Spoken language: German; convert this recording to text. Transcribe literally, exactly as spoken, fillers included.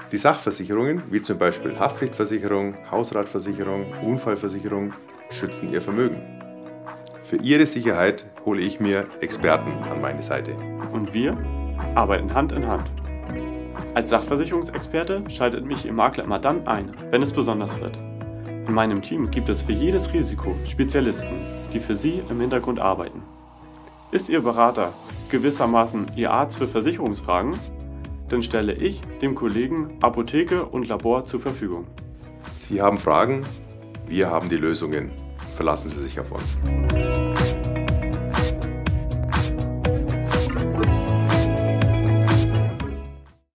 Die Sachversicherungen, wie zum Beispiel Haftpflichtversicherung, Hausratversicherung, Unfallversicherung, schützen Ihr Vermögen. Für Ihre Sicherheit hole ich mir Experten an meine Seite. Und wir arbeiten Hand in Hand. Als Sachversicherungsexperte schaltet mich Ihr Makler immer dann ein, wenn es besonders wird. In meinem Team gibt es für jedes Risiko Spezialisten, die für Sie im Hintergrund arbeiten. Ist Ihr Berater gewissermaßen Ihr Arzt für Versicherungsfragen? Dann stelle ich dem Kollegen Apotheke und Labor zur Verfügung. Sie haben Fragen, wir haben die Lösungen. Verlassen Sie sich auf uns.